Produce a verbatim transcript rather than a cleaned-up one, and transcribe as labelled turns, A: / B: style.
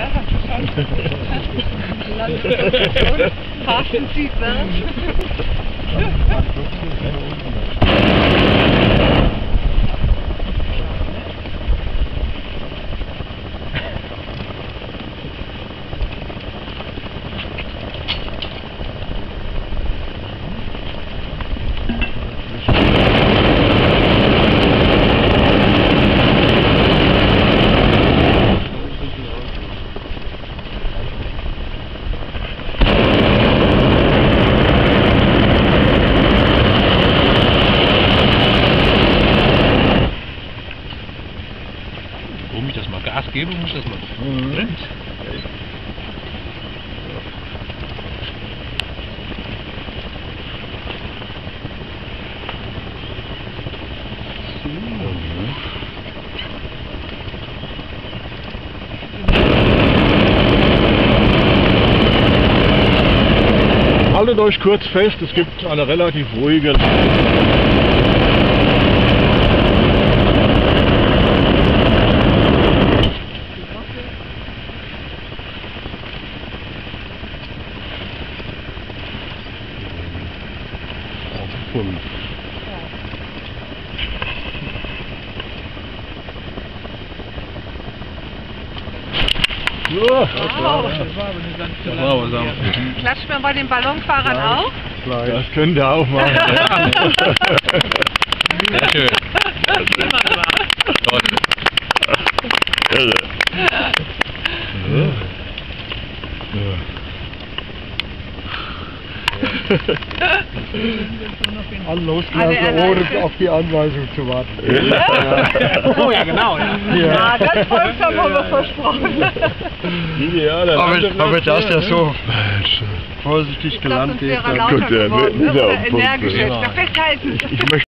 A: Landstation, Carsten südwärts.
B: Warum ich das mal Gas gebe, muss das mal
C: Mhm.
B: brennt.
C: Haltet euch kurz fest, es gibt eine relativ ruhige fünf. Ja, das war,
A: Wow.
C: das war aber nicht ganz so
B: Wow, so.
A: Klatscht man bei den Ballonfahrern auch?
C: Das könnt ihr auch machen.
B: Sehr schön. Toll.
D: An losgelassen, ohne auf die Anweisung zu warten.
B: Oh ja, genau. Ja.
A: Ja, das Volk haben wir versprochen.
C: Ja, dann
D: Aber,
C: haben wir
D: aber
C: Platz
D: dass der
C: hier.
D: so vorsichtig
A: Ich glaube,
D: gelandet
A: sonst wäre
D: ist,
A: er
D: dann
A: lauter
C: Gut, der
A: geworden,
C: ist
A: ne?
C: ja
A: Oder
C: auf Punkt,
A: energischer.
C: ja.
A: Ich festhalten.
C: Ich möchte